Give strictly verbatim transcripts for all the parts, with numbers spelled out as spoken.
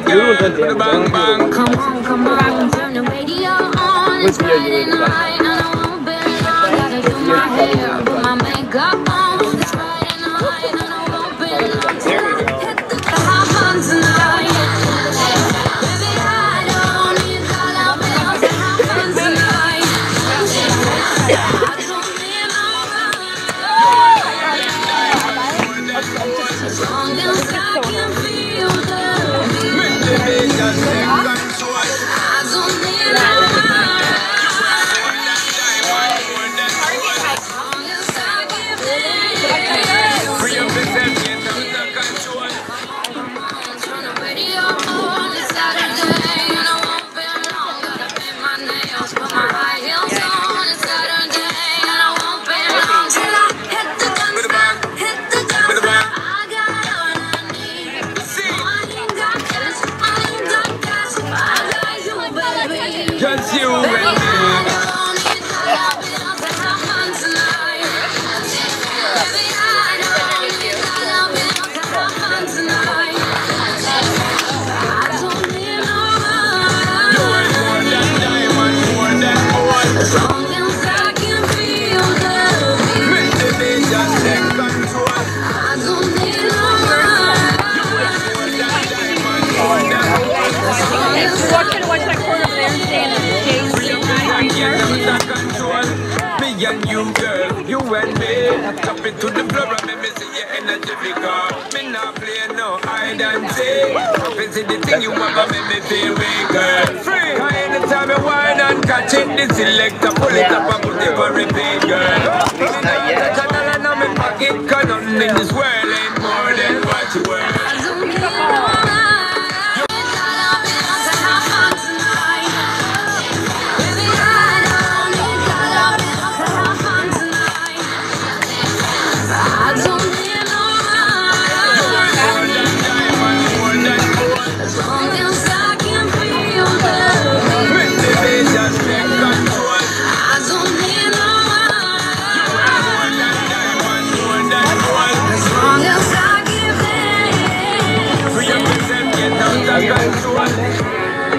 girl. Bang bang. Come on, come on. Turn the radio on. It's Friday night and I won't be long. Gotta do my hair, put my makeup on. It's Friday night and I won't be long. Hit the hot one tonight. Baby, I don't need dollar bills. The hot one tonight. I don't need no as long as I can feel the beat. I don't need no as long as I give in. Free up yourself, get out of control. Turn the radio on, it's Saturday and I won't be long. Gotta paint my nails, put my high heels on. It's Saturday and I won't be long till I hit the gun stop, hit the gun stop. I got all I need. I ain't got cash, I ain't got cash. I got you, baby. Just you and Baby, me. I don't need dollar bills to have fun tonight. Baby, I don't need dollar bills to have fun tonight. I don't need no You ain't more than diamond, more than gold. as long as I can feel the beat. Make the beat just take control. I don't need no More than diamond, more than gold. We're watching to watch that corner over there and stay in the J's. And get out of control. Me and you, girl, you and me. Jump into the floor and make me see your energy because me not play no hide and seek. This is the thing you want to make me feel weak, girl. Free. Cause anytime you whine and catch it, the selector pull it up and put it for repeat, girl. Me not touch a dollar now me pocket, cause nothing in this world ain't more than what you worth. I don't need no dollar bills to have fun tonight. Baby, I don't need dollar bills to have fun tonight. I don't need no More than diamond, more than gold. as long as I can feel the beat. Make the beat just take control. I don't need no More than diamond, more than gold. as long as I give in. Free up yourself, get out of control.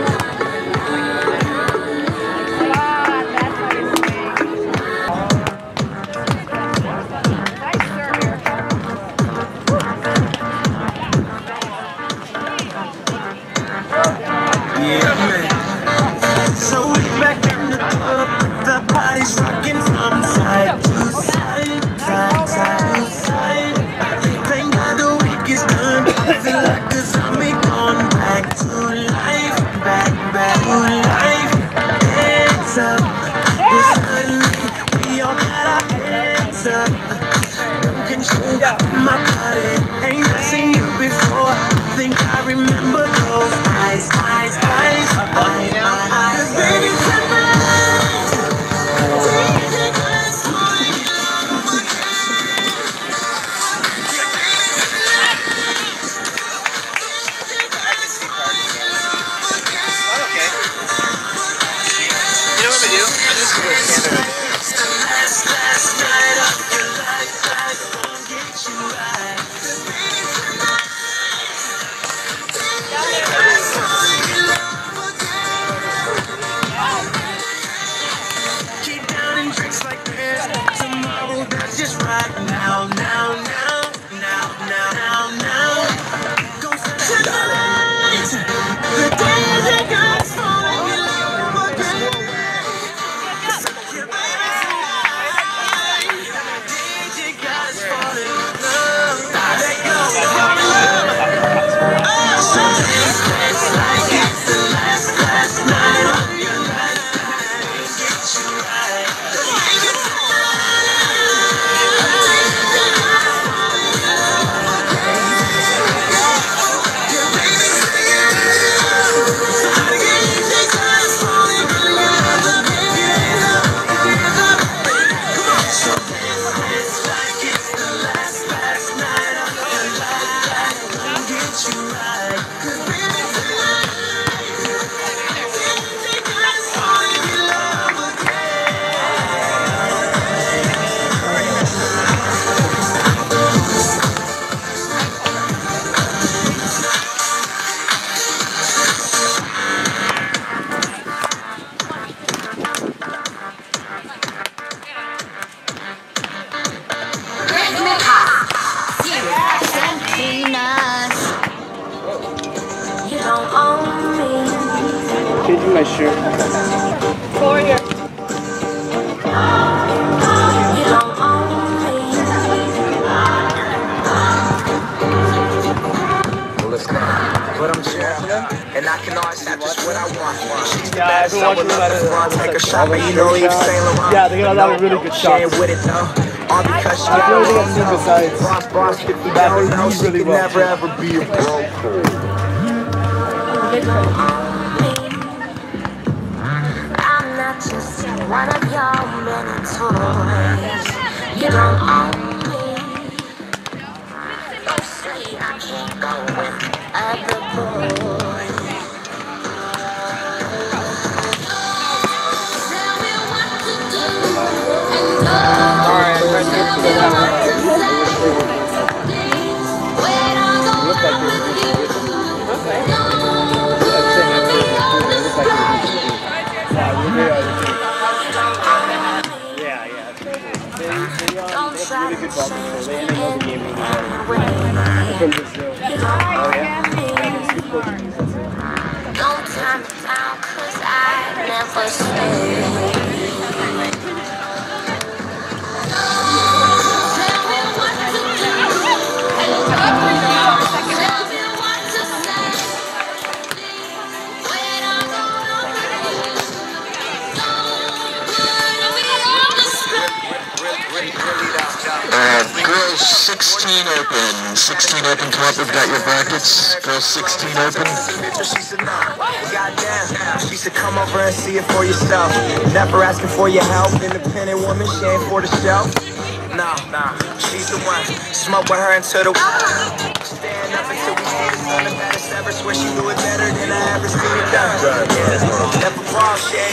Yeah, man. So we back in the club, the body's rocking from side to side, side, side to side. Thank God the week is done. Feel like a zombie gone back to life, back, back to life. Hands up, it's suddenly we all got our hands up. No control my body, ain't seen you before. Think I remember those eyes, eyes, eyes, eyes, eyes. Baby, tonight, take a glass for you. You know what we do? I just go with Cassandra. It's the last, last night of your life. I won't get you right. Baby, tonight, take a glass for your love again. Keep downing drinks like this. Tomorrow, that's just right now, now, now, now, now, now, now. Go for tonight. The day that God's falling in love again. Your baby tonight. The day that God's falling in love. my shoe. Go over here. But I'm chill, and I can always have just what I want. She's the Yeah, best, I've I been would watching love them to at run, take a the shot, but you know Yves Saint Laurent. Yeah, they got a lot of really good She ain't shots. with it though, all because she That's the only thing I've got seen besides boss, boss, if you that don't they know, read she really can well. never ever be a Brok. I'm not just one of your many toys. You don't own me. Don't say I can't go with other boys. Tell me what to do and don't tell me what to say. When I go out with you, don't put me on the spot. Yeah, yeah. They, they, um, Don't they have try really to good ball control. change They, me and they know in the game really any well. way. From Brazil. You don't Oh, own yeah? me. Yeah, they speak Portuguese, that's it. Don't turn me down, cause I never stay. Tell me what to do, and don't tell me what to say. When I go out with you, don't put me on the spot. Uh, girls sixteen open. sixteen open, come up, we've got your brackets. Girls sixteen open. She said, nah, goddamn. She said, come over and see it for yourself. Never asking for your help. Independent woman, she ain't for the show. Nah, nah, she's the one. Smoke with her until the stand up until we see the sun. The baddest ever. Swear she do it better than I ever seen it done. Yeah, never fall, she ain't.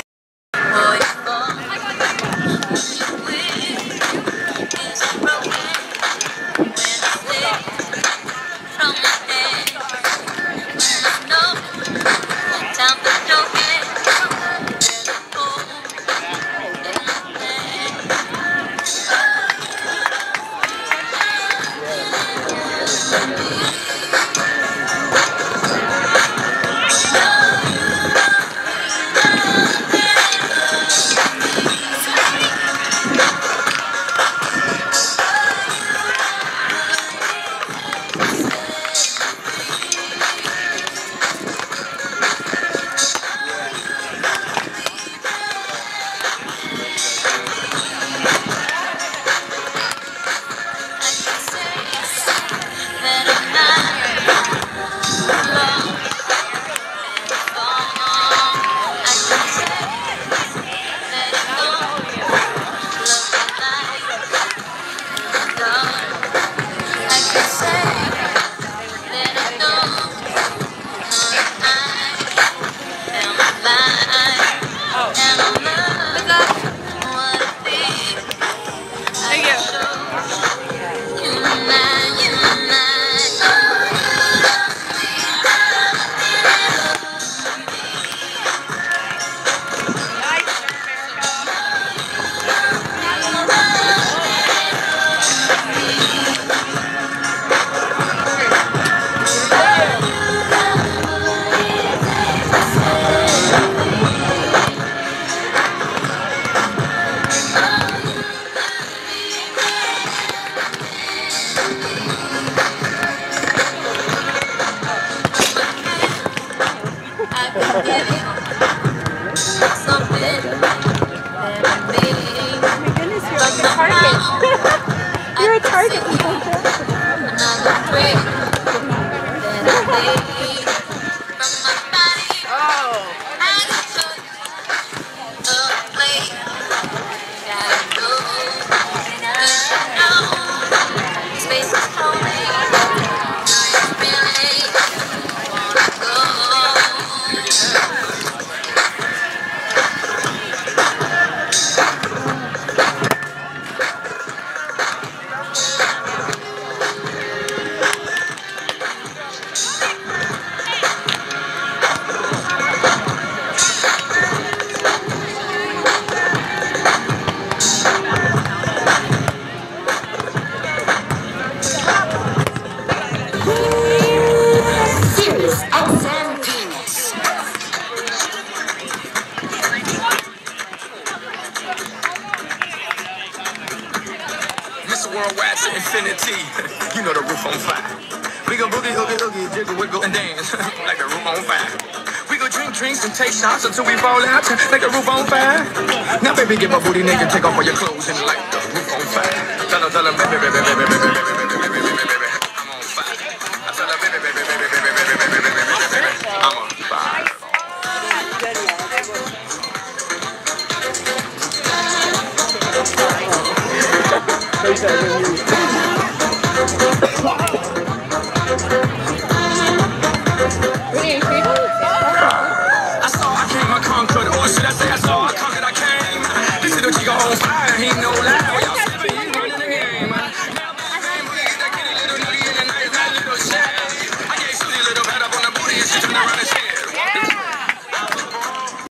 You're a target. infinity. You know the roof on fire. We go boogie, oogie, oogie, jiggle, wiggle, and dance like the roof on fire. We go drink drinks and take shots until we fall out like the roof on fire. Now, baby, get my booty naked, take off all your clothes and light the roof on fire. Tell her, tell her, baby, baby, baby, baby, baby, baby, baby, baby, baby, I'm on fire. I tell her, baby, baby, baby, baby, baby, baby, baby, baby, baby, I'm on fire. Face that when you